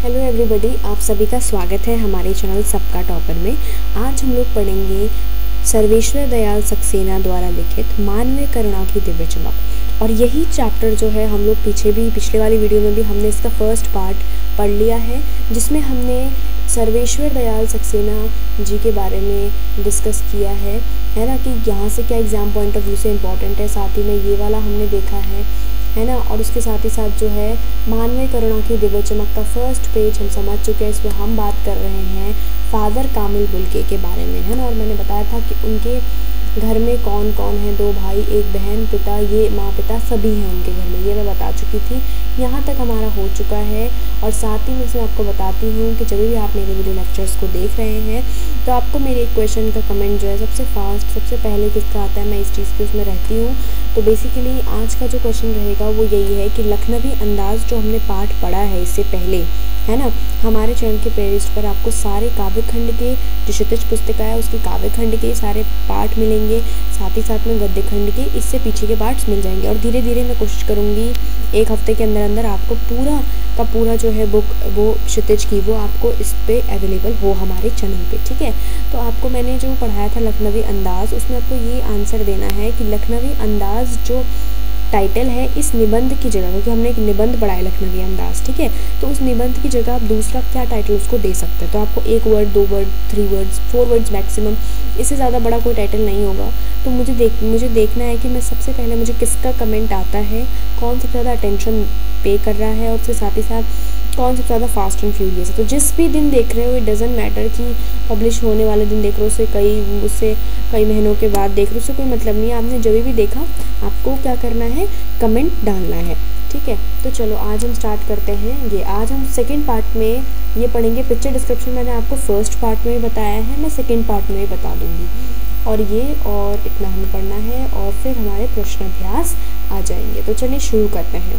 Hello everybody, आप सभी का स्वागत है हमारे चैनल सबका टॉपर में। आज हम लोग पढ़ेंगे सर्वेश्वर दयाल सक्सेना द्वारा लिखित मानवीय करुणा की दिव्य चमक। और यही चैप्टर जो है हम लोग पिछले वाली वीडियो में भी हमने इसका फर्स्ट पार्ट पढ़ लिया है, जिसमें हमने सर्वेश्वर दयाल सक्सेना जी के बारे में डिस्कस किया है ना, कि यहाँ से क्या एग्ज़ाम पॉइंट ऑफ व्यू से इम्पॉर्टेंट है। साथ ही में ये वाला हमने देखा है ना। और उसके साथ ही साथ जो है मानवीय करुणा की दिव्य चमक का फर्स्ट पेज हम समझ चुके हैं। इसमें हम बात कर रहे हैं फादर कामिल बुल्के के बारे में, है ना। और मैंने बताया था कि उनके घर में कौन कौन है, 2 भाई 1 बहन, पिता, ये माँ पिता सभी हैं उनके घर में, ये मैं बता चुकी थी। यहाँ तक हमारा हो चुका है। और साथ ही में इसमें आपको बताती हूँ कि जब भी आप मेरे वीडियो लेक्चर्स को देख रहे हैं तो आपको मेरे एक क्वेश्चन का कमेंट जो है सबसे पहले किसका आता है, मैं इस चीज़ की उसमें रहती हूँ। तो बेसिकली आज का जो क्वेश्चन रहेगा वो यही है कि लखनवी अंदाज़ जो हमने पाठ पढ़ा है इससे पहले, है ना, हमारे चैनल के प्लेलिस्ट पर आपको सारे काव्य खंड के जो क्षितिज पुस्तिका है उसकी काव्य खंड के सारे पाठ मिलेंगे, साथ ही साथ में गद्य खंड के इससे पीछे के पार्ट्स मिल जाएंगे। और धीरे धीरे मैं कोशिश करूँगी 1 हफ्ते के अंदर अंदर आपको पूरा का पूरा जो है बुक वो क्षितिज की वो आपको इस पे अवेलेबल हो हमारे चैनल पे, ठीक है। तो आपको मैंने जो पढ़ाया था लखनवी अंदाज़, उसमें आपको ये आंसर देना है कि लखनवी अंदाज़ जो टाइटल है इस निबंध की जगह, क्योंकि हमने एक निबंध पढ़ा है लखनवी अंदाज, ठीक है, तो उस निबंध की जगह आप दूसरा क्या टाइटल उसको दे सकते हैं। तो आपको 1 word, 2 word, 3 words, 4 words maximum, इससे ज़्यादा बड़ा कोई टाइटल नहीं होगा। तो मुझे देखना है कि मैं सबसे पहले मुझे किसका कमेंट आता है, कौन सबसे ज़्यादा अटेंशन पे कर रहा है, और उसके साथ ही साथ कौन सबसे ज़्यादा फास्ट एंड फ्यूरियस है। तो जिस भी दिन देख रहे हो, इट डजेंट मैटर कि पब्लिश होने वाले दिन देख रहे हो, उससे कई महीनों के बाद देख रहे हो, उससे कोई मतलब नहीं है। आपने जब भी देखा आपको क्या करना है, कमेंट डालना है, ठीक है। तो चलो आज हम स्टार्ट करते हैं। ये आज हम सेकंड पार्ट में ये पढ़ेंगे। पिक्चर डिस्क्रिप्शन मैंने आपको फर्स्ट पार्ट में बताया है, मैं सेकंड पार्ट में बता दूँगी। और इतना हमें पढ़ना है और फिर हमारे प्रश्न अभ्यास आ जाएंगे। तो चलिए शुरू करते हैं।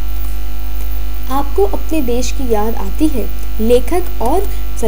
आपको अपने देश की याद आती है? लेखक और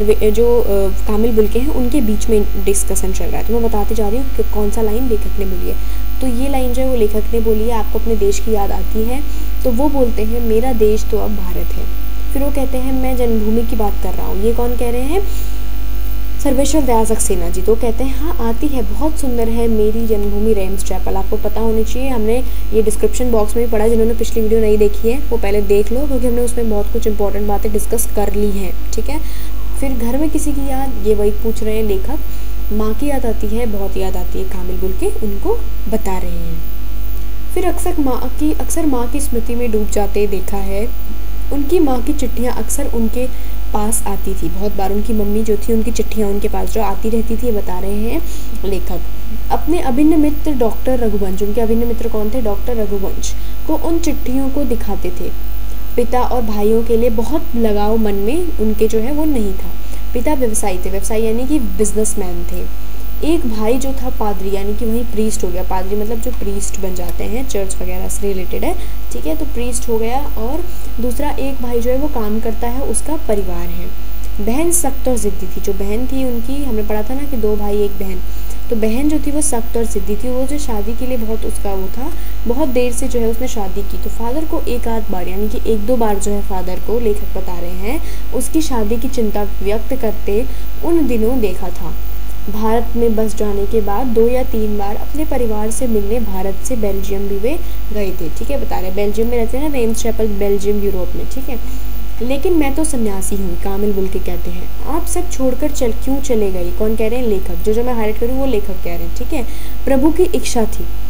कामिल बुल्के हैं उनके बीच में डिस्कशन चल रहा है। तो मैं बताती जा रही हूँ कि कौन सा लाइन लेखक ने बोली है। तो ये लाइन जो है वो लेखक ने बोली है, आपको अपने देश की याद आती है। तो वो बोलते हैं मेरा देश तो अब भारत है। फिर वो कहते हैं मैं जन्मभूमि की बात कर रहा हूँ। ये कौन कह रहे हैं? सर्वेश्वर दयाल सक्सेना जी। तो कहते हैं हाँ आती है, बहुत सुंदर है मेरी जन्मभूमि रेम्स चैपल। आपको पता होनी चाहिए, हमने ये डिस्क्रिप्शन बॉक्स में भी पढ़ा। जिन्होंने पिछली वीडियो नहीं देखी है वो पहले देख लो, क्योंकि हमने उसमें बहुत कुछ इंपॉर्टेंट बातें डिस्कस कर ली हैं, ठीक है। फिर घर में किसी की याद, ये वही पूछ रहे हैं लेखक। माँ की याद आती है, बहुत याद आती है, कामिल बुल्के उनको बता रहे हैं। फिर अक्सर माँ की स्मृति में डूब जाते देखा है। उनकी माँ की चिट्ठियाँ अक्सर उनके पास आती थी। बहुत बार उनकी मम्मी जो थी उनकी चिट्ठियाँ उनके पास जो आती रहती थी, ये बता रहे हैं लेखक। अपने अभिन्न मित्र डॉक्टर रघुवंश, उनके अभिन्न मित्र कौन थे? डॉक्टर रघुवंश को उन चिट्ठियों को दिखाते थे। पिता और भाइयों के लिए बहुत लगाव मन में उनके जो है वो नहीं था। पिता व्यवसायी थे, व्यवसायी यानी कि बिजनेसमैन थे। एक भाई जो था पादरी, यानी कि वही प्रीस्ट हो गया। पादरी मतलब जो प्रीस्ट बन जाते हैं, चर्च वगैरह से रिलेटेड है, ठीक है, तो प्रीस्ट हो गया। और दूसरा एक भाई जो है वो काम करता है, उसका परिवार है। बहन सख्त और ज़िद्दी थी। जो बहन थी उनकी, हमने पढ़ा था ना कि 2 भाई 1 बहन, तो बहन जो थी वो सख्त और ज़िद्दी थी। वो जो शादी के लिए बहुत उसका वो था, बहुत देर से जो है उसने शादी की। तो फादर को 1 आध बार, यानी कि 1-2 बार जो है फादर को, लेखक बता रहे हैं, उसकी शादी की चिंता व्यक्त करते उन दिनों देखा था। भारत में बस जाने के बाद 2 या 3 बार अपने परिवार से मिलने भारत से बेल्जियम भी वे गए थे, ठीक है, बता रहे हैं। बेल्जियम में रहते हैं ना, रेम्स चैपल बेल्जियम यूरोप में, ठीक है। लेकिन मैं तो सन्यासी हूँ, कामिल बुल्के कहते हैं। आप सब छोड़कर क्यों चले गई? कौन कह रहे हैं? लेखक। जो मैं हाईलाइट करूँ वो लेखक कह रहे हैं, ठीक है। प्रभु की इच्छा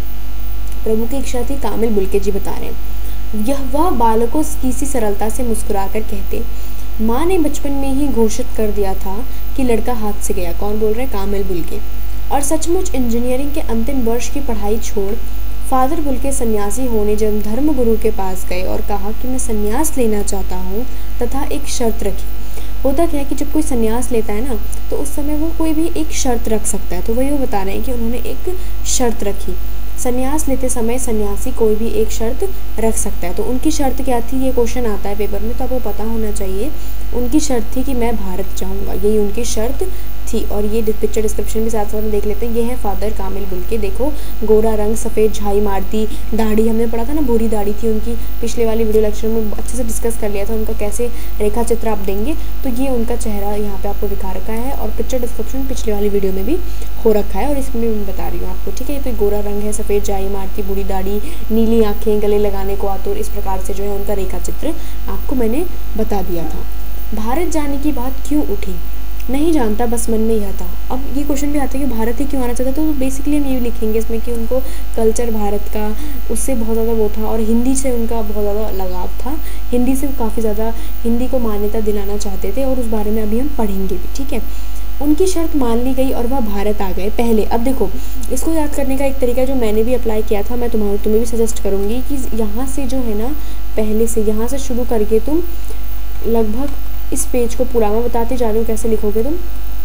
थी, कामिल बुल्के जी बता रहे हैं। वह बालकों की सी सरलता से मुस्कुराकर कहते, माँ ने बचपन में ही घोषित कर दिया था कि लड़का हाथ से गया। कौन बोल रहे हैं? Camille Bulcke. और सचमुच इंजीनियरिंग के अंतिम वर्ष की पढ़ाई छोड़ फादर बुल्के सन्यासी होने जब धर्म गुरु के पास गए और कहा कि मैं सन्यास लेना चाहता हूँ, तथा एक शर्त रखी। होता क्या है कि जब कोई सन्यास लेता है ना, तो उस समय वो कोई भी एक शर्त रख सकता है। तो वही वो बता रहे हैं कि उन्होंने एक शर्त रखी। सन्यास लेते समय सन्यासी कोई भी एक शर्त रख सकता है। तो उनकी शर्त क्या थी? ये क्वेश्चन आता है पेपर में, तो आपको पता होना चाहिए। उनकी शर्त थी कि मैं भारत जाऊंगा, यही उनकी शर्त थी। और ये पिक्चर डिस्क्रिप्शन भी साथ साथ में देख लेते हैं। ये है फादर कामिल बुल्के। देखो, गोरा रंग, सफ़ेद झाई मारती दाढ़ी, हमने पढ़ा था ना भूरी दाढ़ी थी उनकी, पिछले वाली वीडियो लेक्चर में अच्छे से डिस्कस कर लिया था उनका कैसे रेखा चित्र आप देंगे। तो ये उनका चेहरा यहाँ पे आपको दिखा रखा है और पिक्चर डिस्क्रिप्शन पिछले वाली वीडियो में भी हो रखा है और इसमें मैं बता रही हूँ आपको, ठीक है। ये तो गोरा रंग है, सफ़ेद झाई मारती, बूढ़ी दाढ़ी, नीली आँखें, गले लगाने को आतुर, इस प्रकार से जो है उनका रेखा चित्र आपको मैंने बता दिया था। भारत जाने की बात क्यों उठी? नहीं जानता, बस मन में यह था। अब ये क्वेश्चन भी आता है कि भारत ही क्यों आना चाहता, तो बेसिकली हम ये लिखेंगे इसमें कि उनको कल्चर भारत का उससे बहुत ज़्यादा वो था और हिंदी से उनका बहुत ज़्यादा लगाव था। हिंदी से काफ़ी ज़्यादा हिंदी को मान्यता दिलाना चाहते थे और उस बारे में अभी हम पढ़ेंगे भी, ठीक है। उनकी शर्त मान ली गई और वह भारत आ गए पहले। अब देखो, इसको याद करने का एक तरीका जो मैंने भी अप्लाई किया था, मैं तुम्हें भी सजेस्ट करूँगी कि यहाँ से जो है ना, पहले से यहाँ से शुरू करके तुम लगभग इस पेज को पूरा, मैं बताते जा रही हूँ कैसे लिखोगे तुम।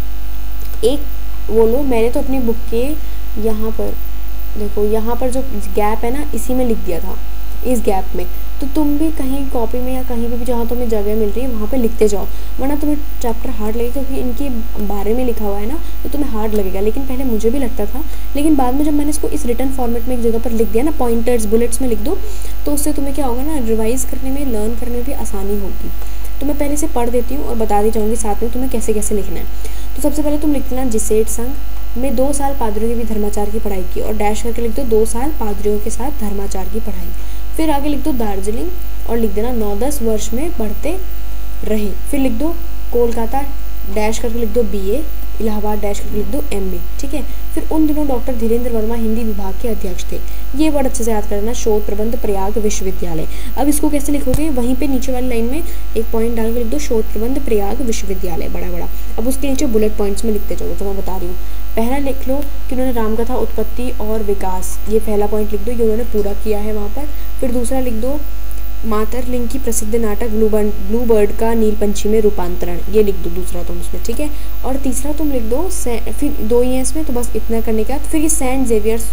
एक वो लो, मैंने तो अपनी बुक के यहाँ पर देखो, यहाँ पर जो गैप है ना, इसी में लिख दिया था, इस गैप में। तो तुम भी कहीं कॉपी में या कहीं पे भी जहाँ तुम्हें जगह मिल रही है वहाँ पे लिखते जाओ, वरना तुम्हें चैप्टर हार्ड लगेगा, क्योंकि इनके बारे में लिखा हुआ है ना, तो तुम्हें हार्ड लगेगा। लेकिन पहले मुझे भी लगता था, लेकिन बाद में जब मैंने इसको इस रिटन फॉर्मेट में एक जगह पर लिख दिया ना, पॉइंटर्स बुलेट्स में लिख दो, तो उससे तुम्हें क्या होगा ना, रिवाइज़ करने में, लर्न करने में भी आसानी होगी। तो मैं पहले से पढ़ देती हूँ और बता दी जाऊँगी साथ में तुम्हें कैसे कैसे लिखना है। तो सबसे पहले तुम लिख देना, जेसेट संघ में 2 साल पादरियों के भी धर्माचार की पढ़ाई की, और डैश करके लिख दो 2 साल पादरियों के साथ धर्माचार की पढ़ाई। फिर आगे लिख दो दार्जिलिंग और लिख देना 9-10 वर्ष में बढ़ते रहे। फिर लिख दो कोलकाता, डैश करके लिख दो BA, इलाहाबाद डैश करके लिख दो MA, ठीक है। फिर उन दिनों डॉक्टर धीरेन्द्र वर्मा हिंदी विभाग के अध्यक्ष थे। ये वर्ड अच्छे से याद करना, शोध प्रबंध प्रयाग विश्वविद्यालय। अब इसको कैसे लिखोगे, वहीं पे नीचे वाली लाइन में एक पॉइंट डाल के लिख दो, शोध प्रबंध प्रयाग विश्वविद्यालय, बड़ा बड़ा। अब उसके नीचे बुलेट पॉइंट्स में लिखते जाओ, तो मैं बता रही हूँ। पहला लिख लो कि उन्होंने रामकथा उत्पत्ति और विकास, ये पहला पॉइंट लिख दो, ये उन्होंने पूरा किया है वहाँ पर। फिर दूसरा लिख दो मातरलिंग की प्रसिद्ध नाटक ब्लू बर्ड का नीलपंछी में रूपांतरण, ये लिख दो दूसरा तुम उसमें, ठीक है। और तीसरा तुम लिख दो, फिर 2 ही है इसमें, तो बस इतना करने के बाद फिर ये सेंट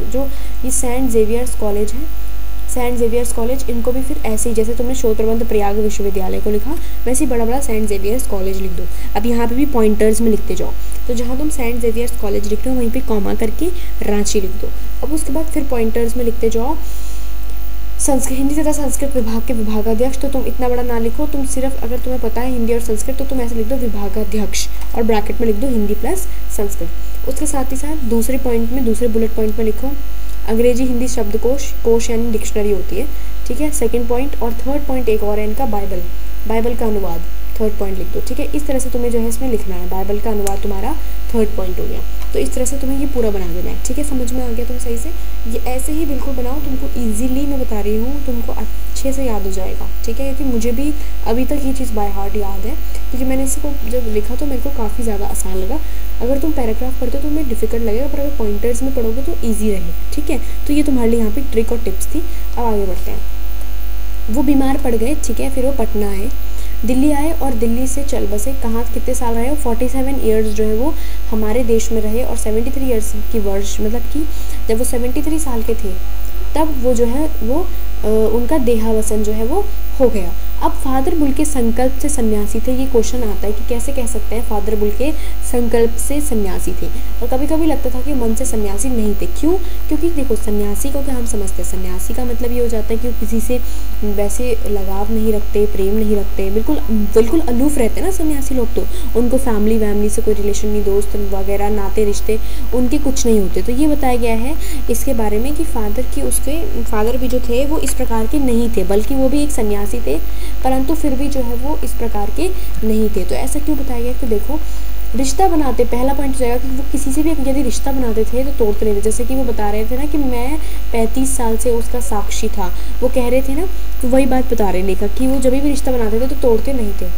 जेवियर्स कॉलेज है, सेंट जेवियर्स कॉलेज, इनको भी फिर ऐसे ही जैसे तुमने शोध प्रबंध प्रयाग विश्वविद्यालय को लिखा, वैसे ही बड़ा बड़ा सेंट जेवियर्स कॉलेज लिख दो। अब यहाँ पे भी पॉइंटर्स में लिखते जाओ, तो जहाँ तुम सेंट जेवियर्स कॉलेज लिख रहे हो वहीं पे कॉमा करके रांची लिख दो। अब उसके बाद फिर पॉइंटर्स में लिखते जाओ संस्कृत, हिंदी तथा संस्कृत विभाग के विभागाध्यक्ष। तो तुम इतना बड़ा ना लिखो, तुम सिर्फ अगर तुम्हें पता है हिंदी और संस्कृत तो तुम ऐसे लिख दो विभागाध्यक्ष और ब्रैकेट में लिख दो हिंदी प्लस संस्कृत। उसके साथ ही साथ दूसरे पॉइंट में, दूसरे बुलेट पॉइंट में लिखो अंग्रेजी हिंदी शब्दकोश यानी डिक्शनरी होती है, ठीक है, सेकंड पॉइंट। और थर्ड पॉइंट एक और है इनका, बाइबल का अनुवाद, थर्ड पॉइंट लिख दो, ठीक है। इस तरह से तुम्हें जो है इसमें लिखना है, बाइबल का अनुवाद तुम्हारा थर्ड पॉइंट हो गया। तो इस तरह से तुम्हें ये पूरा बना देना है, ठीक है। समझ में आ गया तुम सही से, ये ऐसे ही बिल्कुल बनाओ, तुमको इजीली मैं बता रही हूँ, तुमको अच्छे से याद हो जाएगा, ठीक है। क्योंकि मुझे भी अभी तक ये चीज़ बाय हार्ट याद है, क्योंकि मैंने इसको जब लिखा तो मेरे को काफ़ी ज़्यादा आसान लगा। अगर तुम पैराग्राफ पढ़ते हो तो तुम्हें डिफिकल्ट लगेगा, पर अगर पॉइंटर्स में पढ़ोगे तो ईजी रहेगा, ठीक है। तो ये तुम्हारे लिए यहाँ पे ट्रिक और टिप्स थी। अब आगे बढ़ते हैं। वो बीमार पड़ गए, ठीक है, फिर वो पटना आए, दिल्ली आए और दिल्ली से चल बसे। कहाँ कितने साल रहे हो, 47 ईयर्स जो है वो हमारे देश में रहे, और 73 ईयर्स की वर्ष, मतलब कि जब वो 73 साल के थे तब वो जो है वो उनका देहावसन जो है वो हो गया। अब फादर बुल्के संकल्प से सन्यासी थे, ये क्वेश्चन आता है कि कैसे कह सकते हैं फादर बुल्के संकल्प से सन्यासी थे। और कभी कभी लगता था कि मन से सन्यासी नहीं थे। क्यों? क्योंकि देखो, सन्यासी को क्या हम समझते हैं, सन्यासी का मतलब ये हो जाता है कि वो किसी से वैसे लगाव नहीं रखते, प्रेम नहीं रखते, बिल्कुल अलूफ रहते हैं ना सन्यासी लोग। तो उनको फैमिली से कोई रिलेशन नहीं, दोस्त वगैरह नाते रिश्ते उनके कुछ नहीं होते। तो ये बताया गया है इसके बारे में कि फादर भी जो थे वो इस प्रकार के नहीं थे, बल्कि वो भी एक सन्यासी थे, परंतु फिर भी जो है वो इस प्रकार के नहीं थे। तो ऐसा क्यों बताया गया कि देखो, रिश्ता बनाते, पहला पॉइंट हो जाएगा कि वो किसी से भी यदि रिश्ता बनाते थे तो तोड़ते नहीं थे। जैसे कि वो बता रहे थे ना कि मैं 35 साल से उसका साक्षी था, वो कह रहे थे ना, तो वही बात बता रहे लेखक कि वो जब भी रिश्ता बनाते थे तो तोड़ते नहीं थे।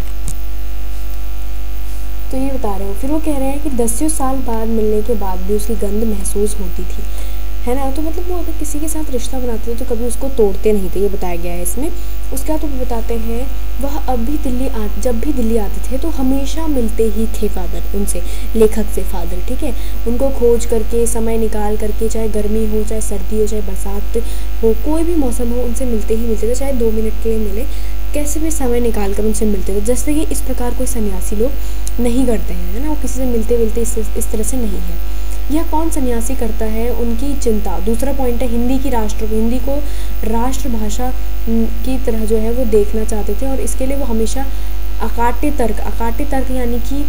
तो ये बता रहे हो। फिर वो कह रहे हैं कि 10 साल बाद मिलने के बाद भी उसकी गंध महसूस होती थी, है ना। तो मतलब वो अगर किसी के साथ रिश्ता बनाते थे तो कभी उसको तोड़ते नहीं थे, ये बताया गया है इसमें। उसके बाद वो बताते हैं वह जब भी दिल्ली आते थे तो हमेशा मिलते ही थे फादर उनसे, लेखक से फादर, ठीक है। उनको खोज करके, समय निकाल करके, चाहे गर्मी हो, चाहे सर्दी हो, चाहे बरसात हो, कोई भी मौसम हो, उनसे मिलते ही मिलते थे, चाहे 2 मिनट के लिए मिले, कैसे भी समय निकाल कर उनसे मिलते थे, जैसे कि इस प्रकार कोई सन्यासी लोग नहीं करते हैं, है ना, वो किसी से मिलते मिलते इस तरह से नहीं है। यह कौन सन्यासी करता है, उनकी चिंता। दूसरा पॉइंट है हिंदी को राष्ट्रभाषा की तरह जो है वो देखना चाहते थे, और इसके लिए वो हमेशा अकाट्य तर्क यानी कि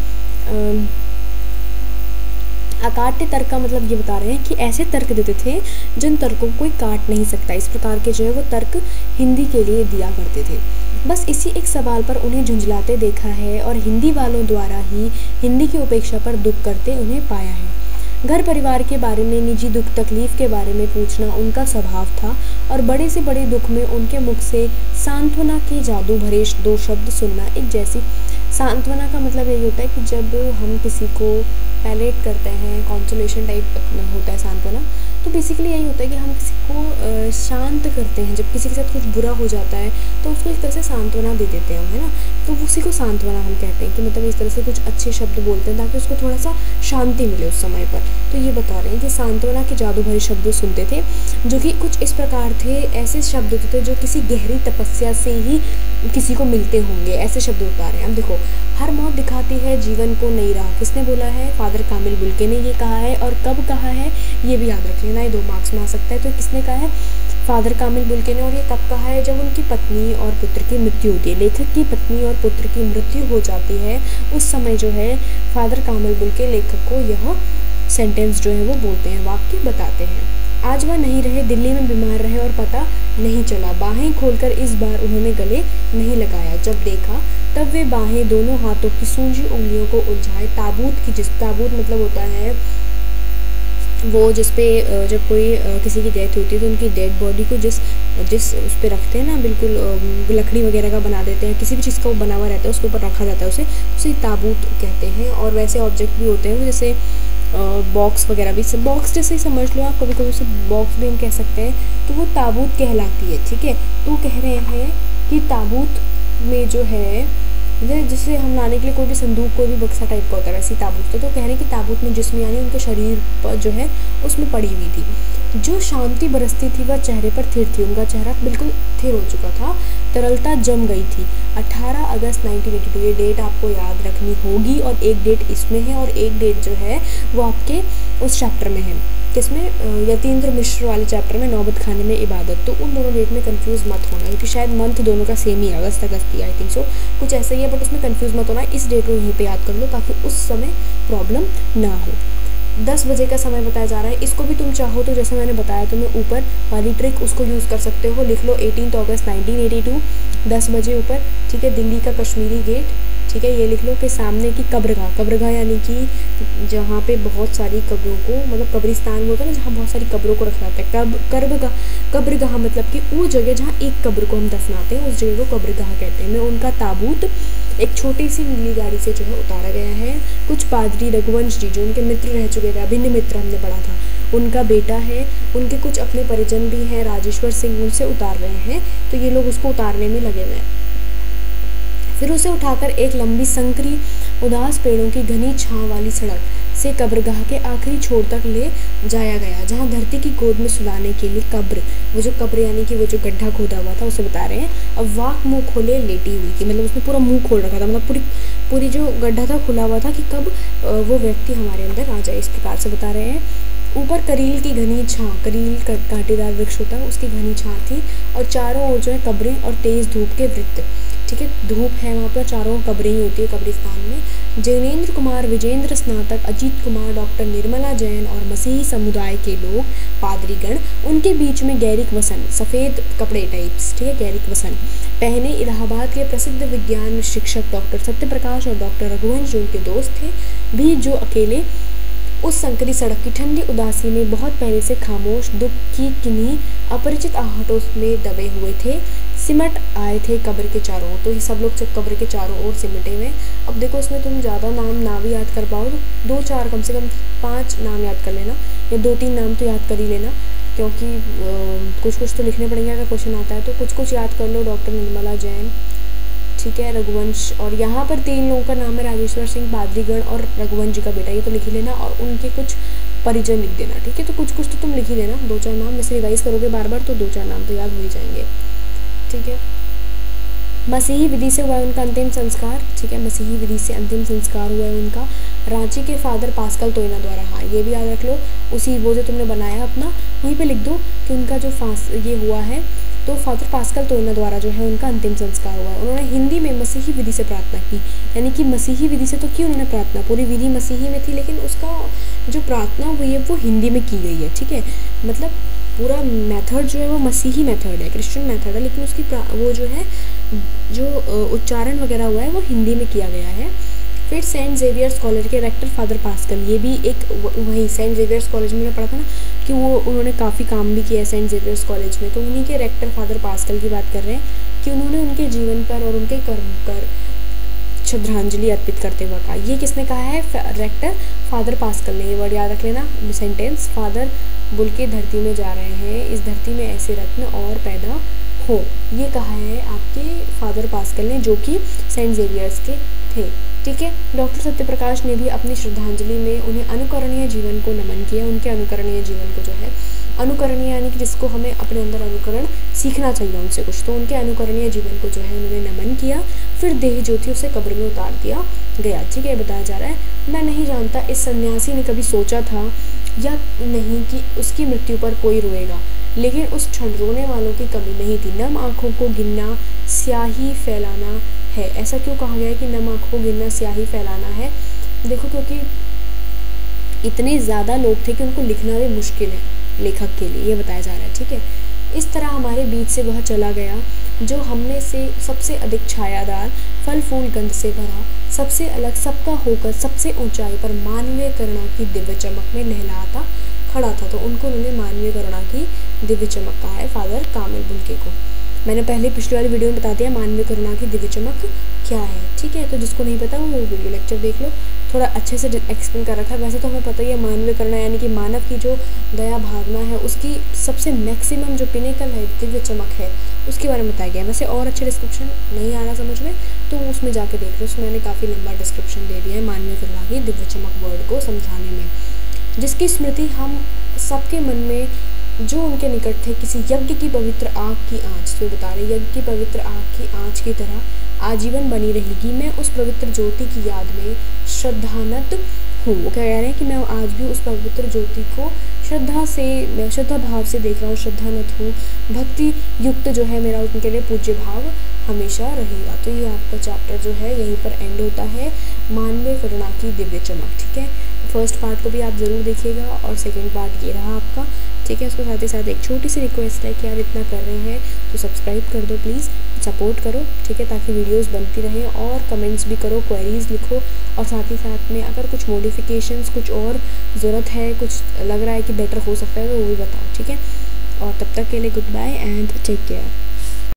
अकाट्य तर्क का मतलब ये बता रहे हैं कि ऐसे तर्क देते थे जिन तर्कों को कोई काट नहीं सकता, इस प्रकार के जो है वो तर्क हिंदी के लिए दिया करते थे। बस इसी एक सवाल पर उन्हें झुंझलाते देखा है और हिंदी वालों द्वारा ही हिंदी की उपेक्षा पर दुख करते उन्हें पाया है। घर परिवार के बारे में, निजी दुख तकलीफ के बारे में पूछना उनका स्वभाव था, और बड़े से बड़े दुख में उनके मुख से सांत्वना के जादू भरे 2 शब्द सुनना एक जैसी। सांत्वना का मतलब यही होता है कि जब हम किसी को पैलेट करते हैं, कॉन्सोलेशन टाइप होता है सांत्वना, तो बेसिकली यही होता है कि हम किसी को शांत करते हैं। जब किसी के साथ कुछ बुरा हो जाता है तो उसको एक तरह से सांत्वना दे देते हैं, है ना, तो उसी को सांत्वना हम कहते हैं कि मतलब इस तरह से कुछ अच्छे शब्द बोलते हैं ताकि उसको थोड़ा सा शांति मिले उस समय पर। तो ये बता रहे हैं कि सांत्वना के जादू भरे शब्द सुनते थे, जो कि कुछ इस प्रकार थे, ऐसे शब्द होते थे जो किसी गहरी तपस्या से ही किसी को मिलते होंगे, ऐसे शब्द बता रहे हैं। अब देखो, हर मौत दिखाती है जीवन को नई राह, किसने बोला है? फादर कामिल बुल्के ने ये कहा है, और कब कहा है ये भी याद रख लेना, ये 2 मार्क्स में आ सकता है। तो किसने कहा है? फादर कामिल बुल्के ने। और ये कब कहा है? जब उनकी पत्नी और पुत्र की मृत्यु होती है। लेखक की पत्नी और पुत्र की मृत्यु हो जाती है, उस समय जो है फादर कामिल बुल्के लेखक को यह सेंटेंस जो है वो बोलते हैं, वाक्य बताते हैं। आज वह नहीं रहे, दिल्ली में बीमार रहे और पता नहीं चला, बाहें खोलकर इस बार उन्होंने गले नहीं लगाया, जब देखा तब वे बाहें दोनों हाथों की सूजी उंगलियों को उलझाए ताबूत मतलब होता है वो जिसपे जब कोई किसी की डेथ होती है तो उनकी डेड बॉडी को जिस उस पर रखते हैं ना, बिल्कुल लकड़ी वगैरह का बना देते हैं, किसी भी चीज़ का वो बना हुआ रहता है उसके ऊपर रखा जाता है, उसे ताबूत कहते हैं। और वैसे ऑब्जेक्ट भी होते हैं जैसे बॉक्स वगैरह भी, बॉक्स जैसे ही समझ लो आप, कभी कभी उसे बॉक्स भी हम कह सकते हैं, तो वो ताबूत कहलाती है, ठीक है। तो कह रहे हैं कि ताबूत में जो है जिसे हम लाने के लिए कोई भी संदूक, कोई भी बक्सा टाइप का होता है, वैसे ही ताबूत। तो कह रहे हैं कि ताबूत में जिस्म यानी उनके शरीर पर जो है उसमें पड़ी हुई थी। जो शांति बरसती थी वह चेहरे पर थिर थी, उनका चेहरा बिल्कुल थिर हो चुका था, तरलता जम गई थी। 18 अगस्त 1982 ये डेट आपको याद रखनी होगी, और एक डेट इसमें है और एक डेट जो है वो आपके उस चैप्टर में है, किसमें? यतीन्द्र मिश्र वाले चैप्टर में, नौबत खाने में इबादत। तो उन दोनों डेट में कंफ्यूज मत होना, क्योंकि शायद मंथ दोनों का सेम ही है, अगस्त ही आई थिंक सो, कुछ ऐसा ही है, बट उसमें कंफ्यूज मत होना। इस डेट को यहीं पे याद कर लो ताकि उस समय प्रॉब्लम ना हो। 10 बजे का समय बताया जा रहा है, इसको भी तुम चाहो तो जैसे मैंने बताया तुम्हें ऊपर वाली ट्रिक, उसको यूज़ कर सकते हो। लिख लो 18 अगस्त 1982 10 बजे ऊपर, ठीक है। दिल्ली का कश्मीरी गेट, ठीक है, ये लिख लो। कि सामने की कब्रगाह यानी कि जहाँ पे बहुत सारी कब्रों को, मतलब कब्रिस्तान होता है ना जहाँ बहुत सारी कब्रों को रखा जाता है, कब्रगाह मतलब कि वो जगह जहाँ एक कब्र को हम दफनाते हैं, उस जगह को कब्रगाह कहते हैं। में उनका ताबूत एक छोटी सी नीली गाड़ी से जो है उतारा गया है। कुछ पादरी रघुवंश जी जो उनके मित्र रह चुके थे, अभिन्न मित्र हमने पढ़ा था, उनका बेटा है, उनके कुछ अपने परिजन भी हैं, राजेश्वर सिंह, उनसे उतार रहे हैं। तो ये लोग उसको उतारने में लगे हुए हैं। फिर उसे उठाकर एक लंबी संकरी उदास पेड़ों की घनी छांव वाली सड़क से कब्रगाह के आखिरी छोर तक ले जाया गया, जहां धरती की गोद में सुलाने के लिए कब्र, वो जो कब्र यानी कि वो जो गड्ढा खोदा हुआ था उसे बता रहे हैं। अब वाक मुंह खोले लेटी हुई थी, मतलब उसने पूरा मुंह खोल रखा था, मतलब पूरी जो गड्ढा था खुला हुआ था कि कब वो व्यक्ति हमारे अंदर आ जाए, इस प्रकार से बता रहे हैं। ऊपर करील की घनी छां, करील कांटेदार वृक्ष होता है, उसकी घनी छां थी, और चारों ओर जो है कब्रें और तेज धूप के वृत्त, ठीक है, धूप है वहाँ पर, चारों कब्रें ही होती है कब्रिस्तान में। जैनेन्द्र कुमार, विजेंद्र स्नातक, अजीत कुमार, डॉक्टर निर्मला जैन और मसीही समुदाय के लोग, पादरीगण, उनके बीच में गैरिक वसन, सफ़ेद कपड़े टाइप्स, ठीक है, गैरिक वसन पहने इलाहाबाद के प्रसिद्ध विज्ञान शिक्षक डॉक्टर सत्यप्रकाश और डॉक्टर रघुवंश जो उनके दोस्त थे भी, जो अकेले उस संकरी सड़क की ठंडी उदासी में बहुत पहले से खामोश दुख की किन्हीं अपरिचित आहटों में दबे हुए थे, सिमट आए थे कब्र के चारों ओर। तो ये सब लोग जब कब्र के चारों ओर सिमटे हुए। अब देखो इसमें तुम ज़्यादा नाम ना भी याद कर पाओ तो 2-4 कम से कम 5 नाम याद कर लेना, या 2-3 नाम तो याद कर ही लेना, क्योंकि कुछ तो लिखने पड़ेंगे अगर क्वेश्चन आता है तो। कुछ याद कर लो, डॉक्टर निर्मला जैन, ठीक है, रघुवंश, और यहाँ पर 3 लोगों का नाम है, राजेश्वर सिंह, पादरीगण और रघुवंश जी का बेटा, ये तो लिख ही लेना, और उनके कुछ परिजन लिख देना, ठीक है। तो कुछ तो तुम लिख ही देना, 2-4 नाम, जैसे रिवाइज करोगे बार बार तो 2-4 नाम तो याद हो ही जाएंगे, ठीक है। मसीही विधि से हुआ है उनका अंतिम संस्कार, ठीक है, मसीही विधि से अंतिम संस्कार हुआ है उनका रांची के फादर पास्कल तोयना द्वारा। हाँ, ये भी याद रख लो, उसी वो जो तुमने बनाया अपना वहीं पे लिख दो कि उनका जो ये हुआ है, तो फादर पास्कल तोयना द्वारा जो है उनका अंतिम संस्कार हुआ है। उन्होंने हिंदी में मसीही विधि से प्रार्थना की, यानी कि मसीही विधि से तो की उन्होंने प्रार्थना, पूरी विधि मसीही में थी, लेकिन उसका जो प्रार्थना हुई है वो हिंदी में की गई है, ठीक है। मतलब पूरा मेथड जो है वो मसीही मेथड है, क्रिश्चियन मेथड है, लेकिन उसकी वो जो है जो उच्चारण वगैरह हुआ है वो हिंदी में किया गया है। फिर सेंट जेवियर्स कॉलेज के रेक्टर फादर पास्कल, ये भी एक वही सेंट जेवियर्स कॉलेज में पढ़ा था ना कि वो उन्होंने काफ़ी काम भी किया है सेंट जेवियर्स कॉलेज में, तो उन्हीं के रेक्टर फादर पास्कल की बात कर रहे हैं कि उन्होंने उनके जीवन पर और उनके कर्म पर श्रद्धांजलि अर्पित करते हुए कहा। ये किसने कहा है? रेक्टर फादर पास्कल ने। ये वर्ड याद रख लेना, सेंटेंस, फादर बुल के धरती में जा रहे हैं, इस धरती में ऐसे रत्न और पैदा हो, ये कहा है आपके फादर पास्कल ने, जो कि सेंट जेवियर्स के थे, ठीक है। डॉक्टर सत्यप्रकाश ने भी अपनी श्रद्धांजलि में उन्हें अनुकरणीय जीवन को नमन किया, उनके अनुकरणीय जीवन को जो है, अनुकरणीय यानी कि जिसको हमें अपने अंदर अनुकरण सीखना चाहिए उनसे कुछ, तो उनके अनुकरणीय जीवन को जो है उन्होंने नमन किया। फिर देह ज्योति उसे कब्र में उतार दिया गया, ठीक है। बताया जा रहा है, मैं नहीं जानता इस सन्यासी ने कभी सोचा था या नहीं कि उसकी मृत्यु पर कोई रोएगा, लेकिन उस क्षण रोने वालों की कमी नहीं थी। नम आँखों को गिनना स्याही फैलाना है। ऐसा क्यों कहा गया है कि नम आँखों को गिनना स्याही फैलाना है? देखो, क्योंकि इतने ज़्यादा लोग थे कि उनको लिखना भी मुश्किल है लेखक के लिए, ये बताया जा रहा है, ठीक है। इस तरह हमारे बीच से वह चला गया जो हमने से सबसे अधिक छायादार, फल फूल गंध से भरा, सबसे अलग, सबका होकर सबसे ऊंचाई पर मानवीय करुणा की दिव्य चमक में लहलाता खड़ा था। तो उनको उन्होंने मानवीय करुणा की दिव्य चमक कहा है, फादर कामिल बुल्के को। मैंने पहले पिछली वाली वीडियो में बता दिया मानवीय करुणा की दिव्य चमक क्या है, ठीक है। तो जिसको नहीं पता वो वीडियो लेक्चर देख लो, थोड़ा अच्छे से एक्सप्लेन कर रखा है। वैसे तो हमें पता ही है मानवीय करुणा यानी कि मानव की जो दया भावना है उसकी सबसे मैक्सिमम जो पिनेकल है, दिव्य चमक है, उसके बारे में बताया गया है। वैसे और अच्छे डिस्क्रिप्शन नहीं आ रहा समझ में तो उसमें जाके देख लो, उसमें मैंने काफ़ी लंबा डिस्क्रिप्शन दे दिया है मानवीय करुणा की दिव्य चमक वर्ड को समझाने में, जिसकी स्मृति हम सबके मन में जो उनके निकट थे किसी यज्ञ की पवित्र आग की आँच, तो बता रहे यज्ञ की पवित्र आग की आँच की तरह आजीवन बनी रहेगी। मैं उस पवित्र ज्योति की याद में श्रद्धानत हूँ। वो क्या कह रहे हैं कि मैं आज भी उस पवित्र ज्योति को श्रद्धा भाव से देख रहा हूँ, श्रद्धानत हूँ, भक्ति युक्त जो है मेरा उनके लिए पूज्य भाव हमेशा रहेगा। तो ये आपका चैप्टर जो है यहीं पर एंड होता है, मानवीय करुणा की दिव्य चमक, ठीक है। फर्स्ट पार्ट को भी आप ज़रूर देखिएगा और सेकेंड पार्ट ये रहा आपका, ठीक है। उसके साथ ही साथ एक छोटी सी रिक्वेस्ट है कि यार इतना कर रहे हैं तो सब्सक्राइब कर दो प्लीज़, सपोर्ट करो, ठीक है, ताकि वीडियोस बनती रहें, और कमेंट्स भी करो, क्वेरीज लिखो, और साथ ही साथ में अगर कुछ मॉडिफिकेशंस, कुछ और ज़रूरत है, कुछ लग रहा है कि बेटर हो सकता है तो वो भी बताओ, ठीक है। और तब तक के लिए good bye and take care.